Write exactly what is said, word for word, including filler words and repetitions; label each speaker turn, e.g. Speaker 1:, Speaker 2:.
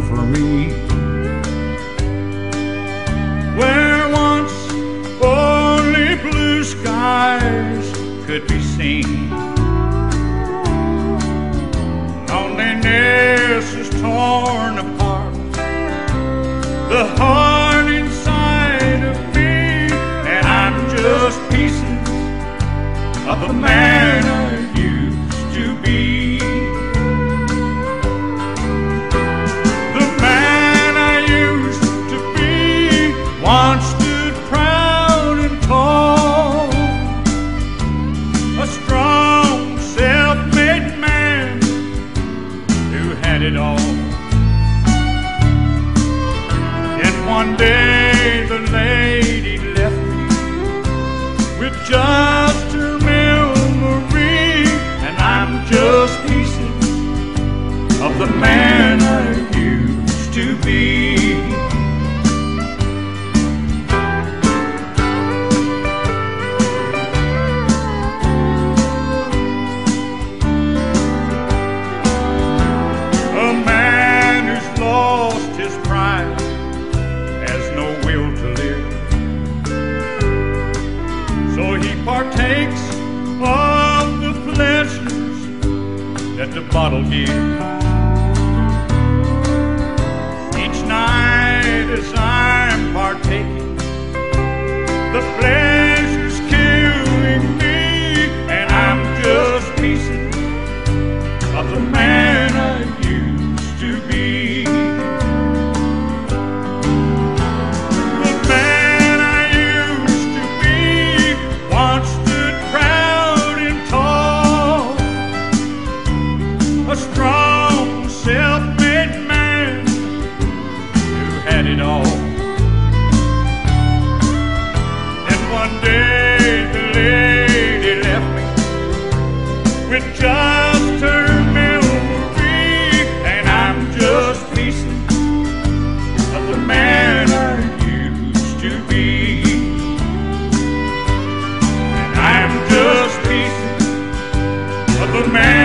Speaker 1: for me. Where once only blue skies could be seen, loneliness is torn apart the heart inside of me, and I'm just pieces of the man I used to be. The man I used to be once stood proud and tall, a strong, self-made man who had it all. Then one day the lady left me with just her memory, and I'm just pieces of the man I used to be. A man who's lost his pride has no will to live, so he partakes of the pleasures that the bottle gives. Each night as I'm partaking, the pleasure's killing me, and I'm just pieces of the man I used to be. The man I used to be once stood proud and tall, a strong, self-made man who had it all. And one day the lady left me with just her memory, and I'm just pieces of the man I used to be. And I'm just pieces of the man